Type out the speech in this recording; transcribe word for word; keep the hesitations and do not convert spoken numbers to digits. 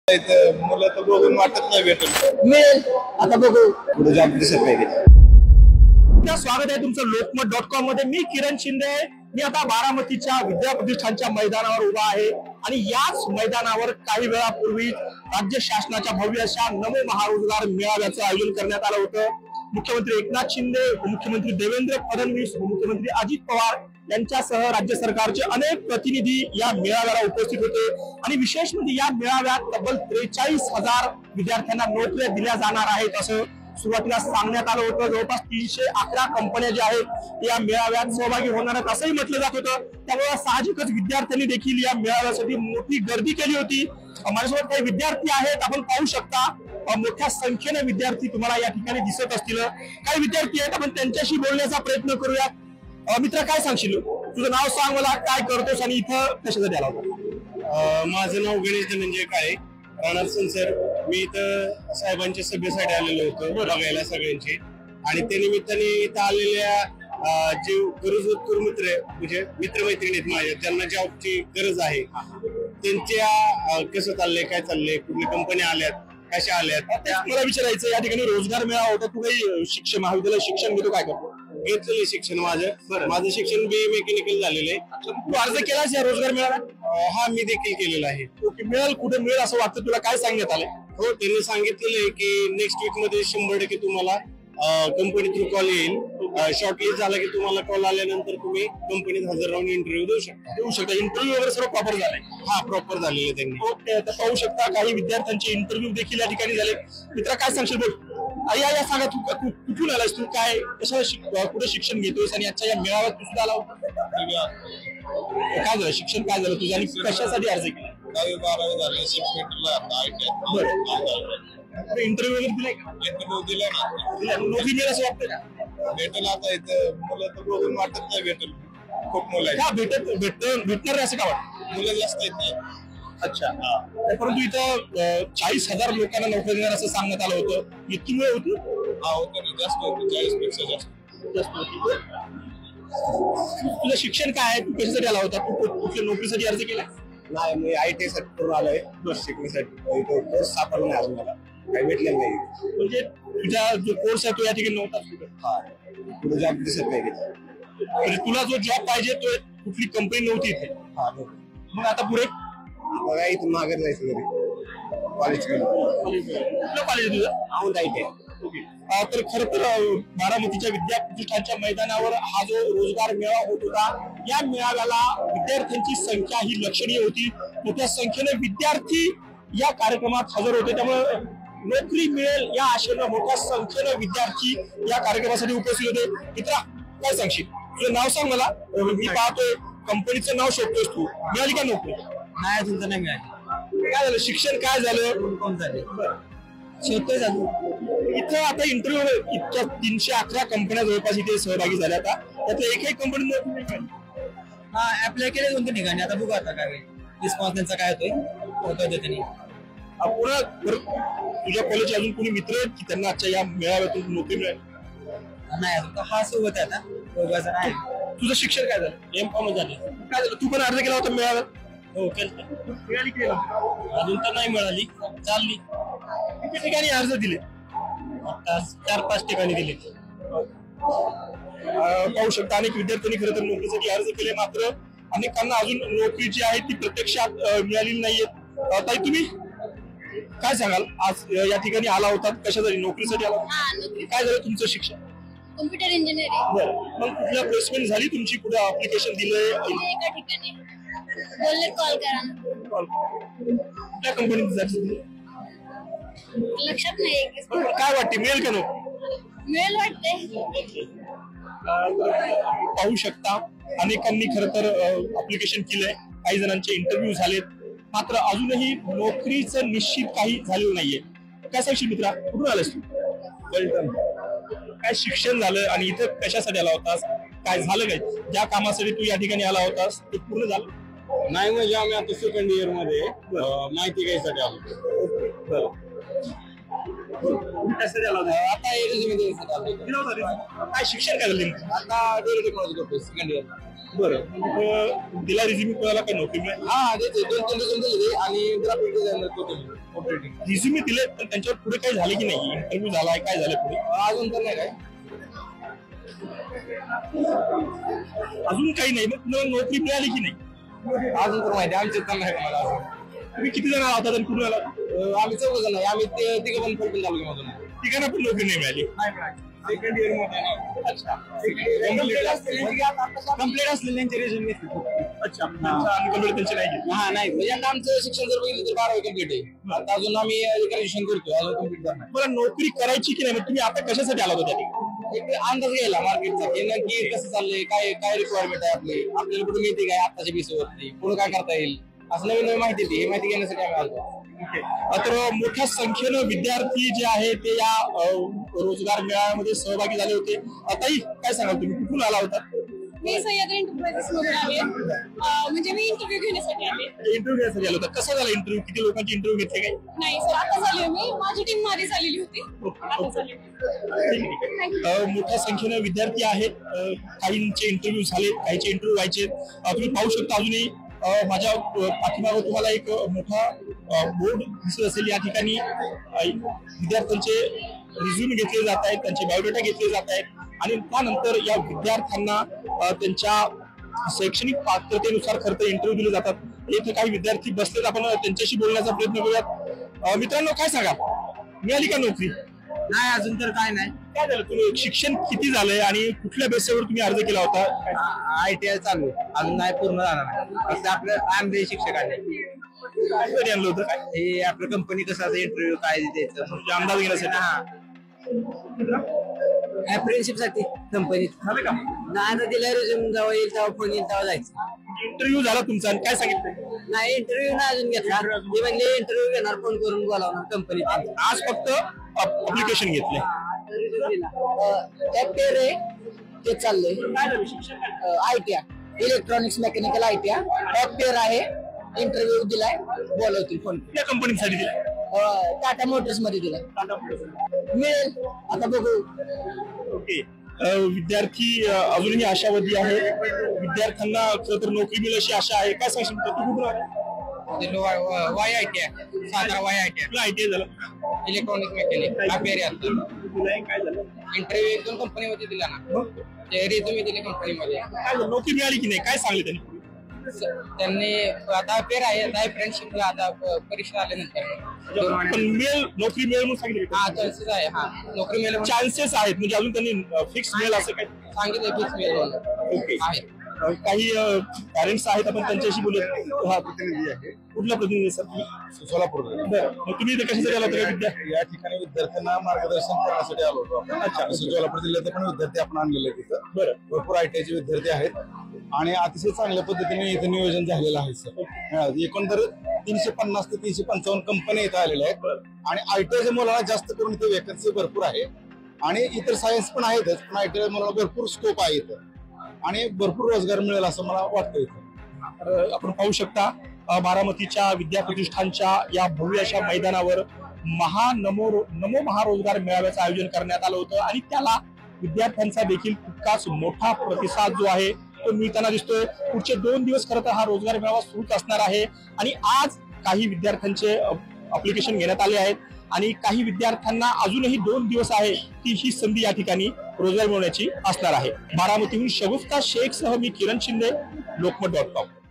मुलं तर बघून वाटत नाही भेटल मिळेल आता बघू पुढे जॉब दिसत नाही. स्वागत आहे तुमचं लोकमत डॉट कॉम मध्ये. मी किरण शिंदे. मी आता बारामतीच्या विद्या प्रतिष्ठानच्या मैदानावर उभा आहे आणि याच मैदानावर काही वेळापूर्वी राज्य शासनाच्या भव्य अशा नमो महारोजगार मेळाव्याचं आयोजन करण्यात आलं होतं. मुख्यमंत्री एकनाथ शिंदे, उपमुख्यमंत्री देवेंद्र फडणवीस, उपमुख्यमंत्री अजित पवार यांच्यासह राज्य सरकारचे अनेक प्रतिनिधी या मेळाव्याला उपस्थित होते आणि विशेष म्हणजे या मेळाव्यात तब्बल त्रेचाळीस हजार विद्यार्थ्यांना नोकऱ्या दिल्या जाणार आहेत असं सुरुवातीला सांगण्यात आलं होतं. जवळपास तीनशे अकरा कंपन्या ज्या आहेत या मेळाव्यात सहभागी होणार आहेत असंही म्हटलं जात होतं. त्यामुळे साहजिकच विद्यार्थ्यांनी देखील या मेळाव्यासाठी मोठी गर्दी केली होती. माझ्यासोबत काही विद्यार्थी आहेत, आपण पाहू शकता मोठ्या संख्येने विद्यार्थी तुम्हाला या ठिकाणी दिसत असतील. काही विद्यार्थी आहेत, आपण त्यांच्याशी बोलण्याचा प्रयत्न करूया. मित्र, काय सांगशील? तुझं नाव सांग, मला काय करतोस आणि इथं कशासाठी आला होता? माझं नाव गणेश धनंजय काळे, राहणार संसर. मी इथं साहेबांच्या सभेसाठी आलेलो होतो बघायला सगळ्यांची, आणि त्या निमित्ताने इथं आलेल्या जे गरजवंत मित्र म्हणजे मित्रमैत्रिणी आहेत माझ्या, ज्यांना जॉबची गरज आहे, त्यांच्या कसं चाललंय, काय चाललंय, कुठल्या कंपन्या आल्यात, कशा आल्यात, मला विचारायचं. या ठिकाणी रोजगार मेळावा होता, तू काही शिक्षण महाविद्यालय शिक्षण घेतो, काय करतो? घेतलेलं शिक्षण माझं माझं शिक्षण बी ए मेकॅनिकल झालेलं आहे. तू अर्ज केलास या रोजगार मेळाव्यात? हा, मी देखील केलेला आहे. ओके, मिळेल, कुठे मिळेल असं वाटतं तुला? काय सांगण्यात आलंय? हो, त्यांनी सांगितलेलं आहे की नेक्स्ट वीक मध्ये शंभर टक्के तुम्हाला कंपनी थ्रू कॉल येईल. शॉर्टलिस्ट झाला की तुम्हाला कॉल आल्यानंतर तुम्ही कंपनीत हजर राहून इंटरव्ह्यू देऊ शकता देऊ शकता इंटरव्ह्यू वगैरे सर्व प्रॉपर झालाय? हा, प्रॉपर झालेलं आहे त्यांनी. ओके, तर पाहू शकता काही विद्यार्थ्यांचे इंटरव्ह्यू देखील या ठिकाणी झाले. मित्र, काय सांगशील? बोल. या या सांगा, तू कुठून आलास, तू काय कशा कुठे शिक्षण घेतोयस आणि आजच्या या मेळाव्यात तू सुद्धा आला होता? काय झालं शिक्षण, काय झालं तुझं आणि कशासाठी अर्ज केला? दहावी बारावी झाले, इंटरव्ह्यू वगैरे दिलाय का? इंटरव्ह्यू दिला ना. नोकरी मिळेल असं वाटतं का? भेटेल आता इथं. मुलं तर बघून वाटत नाही भेटेल. खूप मुलं आहेत. भेटत भेट भेटणार असं का वाटतं? मुलं जास्त आहेत नाही. अच्छा, परंतु इथं चाळीस हजार लोकांना नोकरी देणार असं सांगण्यात आलं होतं. इतकी वेळ होती? हा, होतं ना, जास्त होती, चाळीस पेक्षा जास्त जास्त होती. तुझं शिक्षण काय आहे? तू कशासाठी आला होता? तू कुठल्या नोकरीसाठी अर्ज केला? नाही, मी आय टी साठी करून आलोय शिकण्यासाठी. कोर्स सापडला नाही अजून, मला काही भेटलेलं नाही. म्हणजे तुझा जो कोर्स आहे तो या ठिकाणी नव्हता? हा, पुढे जॉब दिसत नाही. म्हणजे तुला जो जॉब पाहिजे तो कुठली कंपनी नव्हती इथे? हा, मग आता पुढे बघा, इथून मागे जायचं घरी कॉलेज. कुठलं कॉलेज तुझं? Aundh I T. तर खर तर बारामतीच्या विद्या प्रतिष्ठानच्या मैदानावर हा जो रोजगार मेळावा होत होता, या मेळाव्याला विद्यार्थ्यांची संख्या ही लक्षणीय होती. मोठ्या संख्येने विद्यार्थी या कार्यक्रमात हजर होते. त्यामुळे नोकरी मिळेल या आशेनं मोठ्या संख्येने विद्यार्थी या कार्यक्रमासाठी उपस्थित होते. मित्रा, काय सांगशील? तुझं नाव सांग मला. मी पाहतोय कंपनीचं नाव शोधतोयस तू. मिळाली का नोकरी? नाही, अजून तर नाही मिळाली. काय झालं? शिक्षण काय झालं? कोण झाले? शेवटचं झालं. इथं आता इंटरव्ह्यू इतक्या तीनशे अकरा कंपन्या जवळपास इथे सहभागी झाल्या. आता त्यातल्या एकही कंपनी नोकरी नाही मिळाली. हा, अप्लाय केले दोन तीन ठिकाणी. आता बघू आता काय रिस्पॉन्स त्यांचा काय होतोय. होतोय त्यांनी पुन्हा तुझ्या कॉलेज अजून कोणी मित्र आहेत की त्यांना आजच्या या मेळाव्यातून नोकरी मिळाली? नाही, अजून हा सोबत आहे. आता तुझं शिक्षण काय झालं? एम कॉम झाले. काय झालं? तू पण अर्ज केला होता मेळाव्यात? हो, केलं. मिळाली की अजून तर नाही मिळाली, चालली. किती ठिकाणी अर्ज दिले? आता चार पाच ठिकाणी दिले. पाहू शकता अनेक विद्यार्थ्यांनी खरं तर नोकरीसाठी अर्ज केले, मात्र अनेकांना अजून नोकरी जी आहे ती प्रत्यक्षात मिळालेली नाहीये. ताई, तुम्ही काय सांगाल? आज या ठिकाणी आला होता, कशासाठी? नोकरीसाठी आला? काय झालं तुमचं शिक्षण? Computer engineering. बरं, मग कुठल्या प्लेसमेंट झाली तुमची? कुठे ऍप्लिकेशन दिलंय? एका ठिकाणी बोलले कॉल करा. कुठल्या कंपनीत जायचं? लक्षात नाही. काय वाटते, मिळेल का नोकरी? मिळेल वाटते. पाहू शकता अनेकांनी खरं तर ऍप्लिकेशन केलंय, काही जणांचे इंटरव्ह्यू झालेत, मात्र अजूनही नोकरीचं निश्चित काही झालेलं नाहीये. काय सांगशील मित्रा? कुठून आलास तू? फलटण. काय शिक्षण झालं आणि इथं कशासाठी आला होतास? काय झालं काय? ज्या कामासाठी तू या ठिकाणी आला होतास ते पूर्ण झालं? नाही, म्हणजे आम्ही आता सेकंड इयर मध्ये माहिती घ्यायसाठी आलो. कशासाठी आला होता? आता एरियामध्ये काय शिक्षण काय झालं? आता डेअरी टेक्नॉलॉजी करतो सेकंड इयर. बरं, दिला रिझ्यूम कोणाला काय नोकरी मिळेल? हा, देते. दोन तीन रिझ्यूम दिले आणि ग्राफिक डिझायनर करतो. रिझ्युमे दिले पण त्यांच्यावर पुढे काही झाले की नाही, इंटरव्ह्यू झालाय, काय झालं पुढे अजून तर नाही काय अजून काही नाही. मग तुम्हाला नोकरी मिळाली की नाही? अजून तर माहिती आमच्यात तर नाही मला अजून. तुम्ही किती जण आहोत आणि कुठून आला? अं, आम्ही चौघ जण आहे. आम्ही ते तिघं पण फलटण तालुक्यामधून आहे. ठिकाणा पण नोकरी नाही मिळाली. सेकंड इयर मध्ये कम्प्लीट असलेल्यांचे रिझ्यूम अच्छा, अनकम्प्लीट त्यांचे नाही घेतले. हा नाही म्हणजे आता आमचं शिक्षण जर बघितलं तर बारावी कम्प्लीट आहे. आता अजून आम्ही ग्रॅज्युएशन करतोय, अजून कम्प्लीट करणार. मला नोकरी करायची की नाही, मग तुम्ही आता कशासाठी आला होता त्या ठिकाणी? एक अंदाज घ्यायला मार्केटचा की नक्की कसं चाललंय, काय काय रिक्वायरमेंट आहे आपली, आपल्याला कुठे मिळते काय आताच्या बेसवरती, पुढे काय करता येईल, असं नवीन नवीन माहिती ती माहिती घेण्यासाठी आम्ही आलो. तर मोठ्या संख्येनं विद्यार्थी जे आहे ते या अ, रोजगार मेळाव्यामध्ये सहभागी झाले होते. ताई, काय सांगाल तुम्ही, कुठून आला होता? मी सह्याद्री एंटरप्राइजेस मधून आले. अं, म्हणजे मी इंटरव्ह्यू घेण्यासाठी आले. इंटरव्ह्यू घ्यायसाठी आला होता. कसा झाला इंटरव्ह्यू? किती लोकांचे इंटरव्ह्यू घेतले काय? नाही सर, आता झाली मी, माझी टीम मध्ये झालेली होती. आता झाली. अ, मोठ्या संख्येनं विद्यार्थी आहेत. अ, काहींचे इंटरव्ह्यू झाले, काहींचे इंटरव्ह्यू व्हायचे. अ, तुम्ही पाहू शकता अजूनही अ, माझ्या अ, पाठीमागे तुम्हाला एक अ, मोठा बोर्ड दिसत असेल. या ठिकाणी अ, विद्यार्थ्यांचे रिझ्यूम घेतले जात आहेत, त्यांचे बायोडेटा घेतले जात आहेत आणि त्यानंतर या विद्यार्थ्यांना अ, त्यांच्या शैक्षणिक पात्रतेनुसार खरं तर इंटरव्ह्यू दिले जातात. इथे काही विद्यार्थी बसलेत, आपण त्यांच्याशी बोलण्याचा प्रयत्न करूयात. अ, मित्रांनो, काय सांगा, मिळाली का नोकरी? नाही अजून तर काय नाही. काय झालं, तुम्ही शिक्षण किती झालंय आणि कुठल्या बेसवर तुम्ही अर्ज केला होता? आय टी आय चालू आहे, अजून नाही पूर्ण झाला नाही. फक्त आपलं आमदार शिक्षकांनी काय आणलं होतं? काय हे आपलं कंपनी कसं इंटरव्ह्यू काय द्यायचं म्हणजे अंदाज घेण्यासाठी? अप्रेंटिसशिप साठी कंपनीत झालं का नाही तर दिला रिझ्यूम जेव्हा येईल तेव्हा फोन येईल तेव्हा जायचं. इंटरव्ह्यू झाला तुमचा आणि काय सांगितलं? नाही इंटरव्ह्यू नाही अजून घेतला. ते म्हणजे इंटरव्ह्यू घेणार, फोन करून बोलावणार कंपनीत. आज फक्त अप्लिकेशन घेतले. पेर आहे ते चाललंय. I T I electronics mechanical I T I पेर आहे. इंटरव्ह्यू दिलाय, बोलवतील फोन. त्या कंपनीसाठी दिला? टाटा मोटर्स मध्ये दिलाय. मिळेल आता बघू. ओके. अ, विद्यार्थी अ, अजूनही आशावादी आहे. विद्यार्थ्यांना खरं तर नोकरी मिळेल अशी आशा आहे. काय सांगशील तू? कुठून आला? Y I T I Satara Y I T I तुला आयटीआय झालं? इलेक्ट्रॉनिक मेकॅनिक तुला काय झालं? इंटरव्ह्यू एक दोन कंपनीमध्ये दिला ना, ते रिझ्यूम दिले कंपनीमध्ये. काय झालं, नोकरी मिळाली की नाही, काय सांगले त्यांनी? त्यांनी आता पेर आहे, आता फ्रेंडशिपला आता परीक्षा आल्यानंतर दोन पण मिळेल, नोकरी मिळेल म्हणून सांगितलं? हा चान्सेस आहे. हा नोकरी मिळेल चान्सेस आहेत म्हणजे अजून त्यांनी फिक्स मिळेल असं काय सांगितलं, फिक्स मिळेल ओके आहे. अ, काही पॅरेंट्स आहेत, आपण त्यांच्याशी बोलूया. हा, प्रतिनिधी आहे कुठला प्रतिनिधी सर तुम्ही? सोलापूर. बरं, मग तुम्ही इथे कशासाठी आला होता? विद्या या ठिकाणी विद्यार्थ्यांना मार्गदर्शन करण्यासाठी आलो होतो आपण. अच्छा. तसं सोलापूर जिल्ह्यात पण विद्यार्थी आपण आणलेले आहेत तिथं. बरं. भरपूर आयटीआयचे विद्यार्थी आहेत आणि अतिशय चांगल्या पद्धतीने इथं नियोजन झालेलं आहे सर. हा, एकंदर तीनशे पन्नास ते तीनशे पंचावन्न कंपन्या इथं आलेल्या आहेत आणि आयटीआयच्या मुलांना जास्त करून इथे वेकन्सी भरपूर आहे आणि इतर सायन्स पण आहेतच, पण आयटीआय मुलांना भरपूर स्कोप आहे इथं आणि भरपूर रोजगार मिळेल असं मला वाटतं इथं. तर आपण पाहू शकता अ, बारामतीच्या विद्याप्रतिष्ठानच्या या भव्य अशा मैदानावर महा नमो नमो महारोजगार मेळाव्याचं आयोजन करण्यात आलं होतं आणि त्याला विद्यार्थ्यांचा देखील तितकाच मोठा प्रतिसाद जो आहे तो मिळताना दिसतोय. पुढचे दोन दिवस खरं तर हा रोजगार मेळावा सुरूच असणार आहे आणि आज काही विद्यार्थ्यांचे अप्लिकेशन घेण्यात आले आहेत आणि काही विद्यार्थ्यांना अजूनही दोन दिवस आहे ती ही संधी या ठिकाणी रोजगार मिळवण्याची असणार आहे. बारामतीहून शगुफ्ता शेख सह मी किरण शिंदे, लोकमत डॉट कॉम.